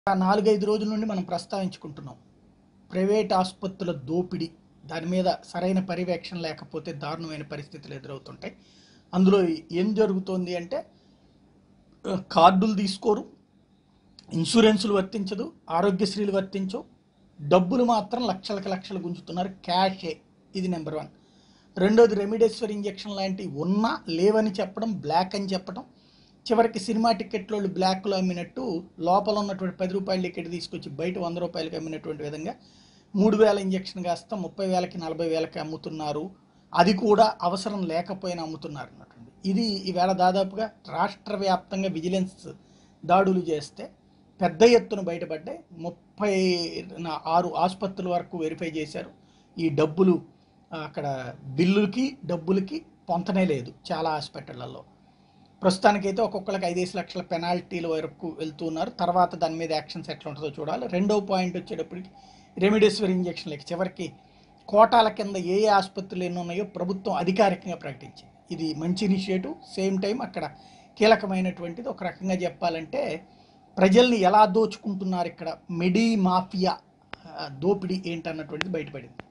4-5 రోజుల నుండి మనం ప్రస్తావించుకుంటున్నాం. ప్రైవేట్ ఆసుపత్రుల దోపిడీ, దాని మీద సరైన పర్యవేక్షణ లేకపోతే దారుణమైన పరిస్థితులు ఎదురవుతుంటాయి. అందులో ఏం జరుగుతోంది అంటే కార్డులు తీసుకోరు, ఇన్సూరెన్సులు వర్తించదు, ఆరోగ్యశ్రీలు వర్తించవు, డబ్బులు మాత్రం లక్షలు గుంజుతున్నారు. క్యాషే, ఇది నెంబర్ 1. రెండోది రెమిడెసివిర్ ఇంజెక్షన్ లాంటివి ఉన్నా లేవని చెప్పడం, బ్లాక్ అని చెప్పడం. చివరికి సినిమా టికెట్లు వాళ్ళు బ్లాక్లో అమ్మినట్టు లోపల ఉన్నటువంటి 10 రూపాయల టికెట్ తీసుకొచ్చి బయట 100 రూపాయలకి అమ్మినటువంటి విధంగా 3,000 ఇంజెక్షన్ కాస్త 30,000కి 40,000కి అమ్ముతున్నారు. అది కూడా అవసరం లేకపోయినా అమ్ముతున్నారు అన్నటువంటి. ఇది ఈవేళ దాదాపుగా రాష్ట్ర వ్యాప్తంగా విజిలెన్స్ దాడులు చేస్తే పెద్ద ఎత్తున బయటపడ్డాయి. 36 ఆసుపత్రుల వరకు వెరిఫై చేశారు. ఈ డబ్బులు అక్కడ బిల్లులకి డబ్బులకి పొంతనే లేదు చాలా హాస్పిటళ్లలో. ప్రస్తుతానికైతే ఒక్కొక్కరికి 5 లక్షల పెనాల్టీల వరకు వెళ్తున్నారు. తర్వాత దాని మీద యాక్షన్స్ ఎట్లా ఉంటుందో చూడాలి. రెండో పాయింట్ వచ్చేటప్పటికి రెమిడెసివిర్ ఇంజెక్షన్లకి చివరికి కోటాల కింద ఏ ఆసుపత్రులు ఎన్ని ఉన్నాయో ప్రభుత్వం అధికారికంగా ప్రకటించింది. ఇది మంచి ఇనిషియేటివ్. సేమ్ టైం అక్కడ కీలకమైనటువంటిది. ఒక రకంగా చెప్పాలంటే ప్రజల్ని ఎలా దోచుకుంటున్నారు ఇక్కడ, మెడీ మాఫియా దోపిడీ ఏంటన్నటువంటిది బయటపడింది.